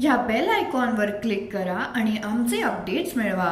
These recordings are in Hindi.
ह्या बेल आयकॉनवर क्लिक करा आणि आमचे अपडेट्स मिळवा.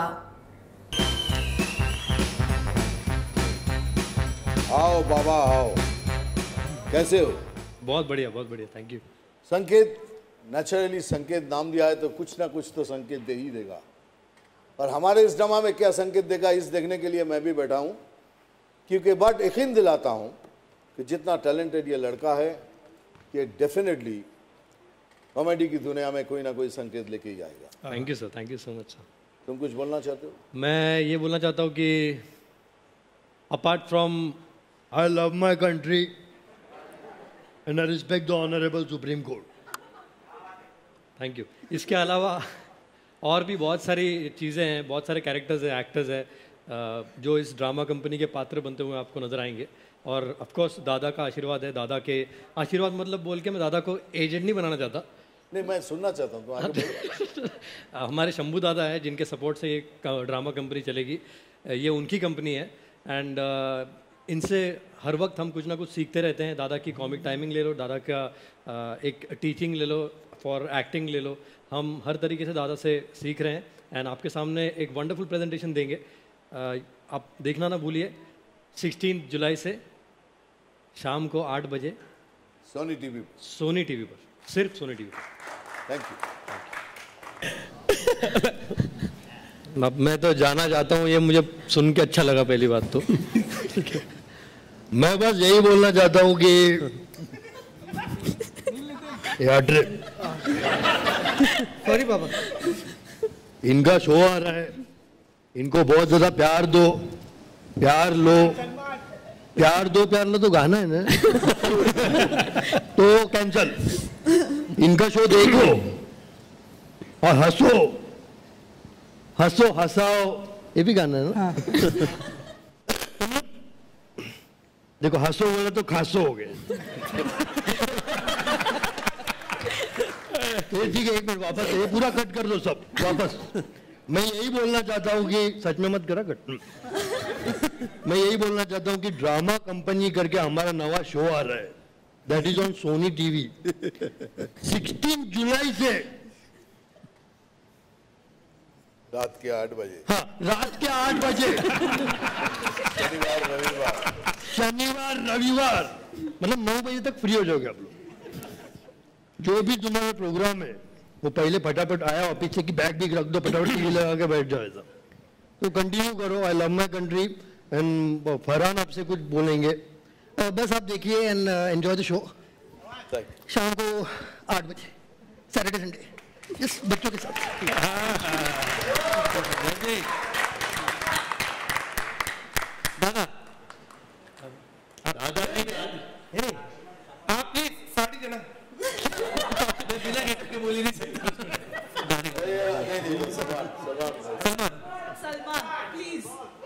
आओ बाबा आओ. कैसे हो? बहुत बढ़िया थैंक यू. संकेत, नेचुरली संकेत नाम दिया है तो कुछ ना कुछ तो संकेत दे ही देगा. और हमारे इस ड्रामा में क्या संकेत देगा इस देखने के लिए मैं भी बैठा हूँ, क्योंकि बट यकीन दिलाता हूँ कि जितना टैलेंटेड ये लड़का है ये डेफिनेटली कॉमेडी की दुनिया में कोई ना कोई संकेत लेके ही आएगा. Thank you sir, thank you so much sir. तुम कुछ बोलना चाहते हो? मैं ये बोलना चाहता हूँ कि apart from I love my country and I respect the Honorable Supreme Court. Thank you. इसके अलावा और भी बहुत सारी चीज़ें हैं, बहुत सारे कैरेक्टर्स हैं, एक्टर्स हैं जो इस ड्रामा कंपनी के पात्र बनते हुए आपको नज़र आएंगे. और ऑफ कोर्स दादा का आशीर्वाद है. दादा के आशीर्वाद मतलब बोल के मैं दादा को एजेंट नहीं बनाना चाहता. नहीं, मैं सुनना चाहता हूँ तो आगे बोलो. हमारे शंभू दादा है जिनके सपोर्ट से ये ड्रामा कंपनी चलेगी. ये उनकी कंपनी है एंड इनसे हर वक्त हम कुछ ना कुछ सीखते रहते हैं. दादा की कॉमिक टाइमिंग ले लो, दादा का एक टीचिंग ले लो, फॉर एक्टिंग ले लो. हम हर तरीके से दादा से सीख रहे हैं एंड आपके सामने एक वंडरफुल प्रेजेंटेशन देंगे. आप देखना ना भूलिए 16 जुलाई से शाम को 8 बजे सोनी टीवी पर, सिर्फ सोनी टीवी पर. Thank you. अब मैं तो जाना चाहता हूँ. ये मुझे सुन के अच्छा लगा पहली बात तो. मैं बस यही बोलना चाहता हूँ कि सॉरी बाबा, इनका शो आ रहा है, इनको बहुत ज्यादा प्यार दो, प्यार लो, प्यार लो तो गाना है ना. तो कैंसल. इनका शो देखो और हंसो, हंसाओ, ये भी गाना है ना. देखो हंसो बोले तो खासो हो गए. तो ठीक है, एक मिनट वापस, ये पूरा कट कर दो सब वापस. मैं यही बोलना चाहता हूँ कि सच में मत करा कट. मैं यही बोलना चाहता हूँ कि ड्रामा कंपनी करके हमारा नवा शो आ रहा है, that is on Sony TV 16 जुलाई से रात के 8 बजे. हाँ, रात के 8 बजे शनिवार रविवार मतलब 9 बजे तक फ्री हो जाओगे आप लोग. जो भी तुम्हारा प्रोग्राम है वो पहले फटाफट आया ऑफिस से कि बैग भी रख दो, फटाफट टीवी लगा के बैठ जाओ. ऐसा तो कंटिन्यू करो. I love my country. And Farhan आपसे कुछ बोलेंगे. बस आप देखिए एंड एंजॉय द शो. शाम को 8 बजे सैटरडे संडे जिस बच्चों के साथ. दादा दादा आप प्लीज साड़ी देना. बिना के बोल ही नहीं सकता. सलमान प्लीज.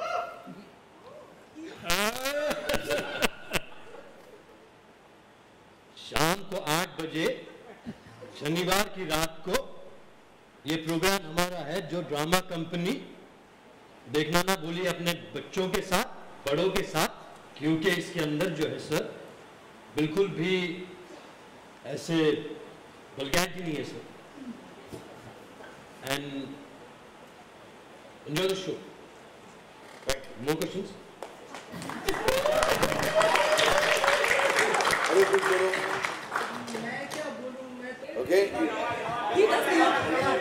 शाम को 8 बजे शनिवार की रात को ये प्रोग्राम हमारा है जो ड्रामा कंपनी. देखना ना भूलिए अपने बच्चों के साथ, बड़ों के साथ, क्योंकि इसके अंदर जो है सर बिल्कुल भी ऐसे वल्गैरिटी नहीं है sir. And enjoy the show. More questions? Okay. He doesn't know.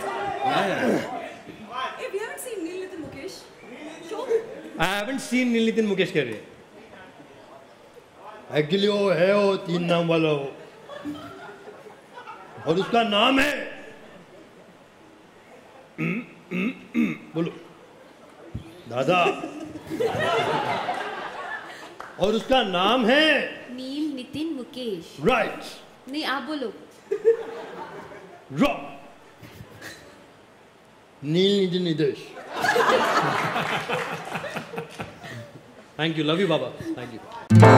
Hey, we haven't seen Neil Nitin Mukesh show. I haven't seen Neil Nitin Mukesh कह रहे हैं. एक्चुअली वो है, वो 3 नाम वाला हो और उसका नाम है बोलो दादा. और उसका नाम है नील नितिन मुकेश. राइट. नहीं आप बोलो. Wrong. Neil Nitin Nidesh. Thank you. Love you बाबा. Thank you.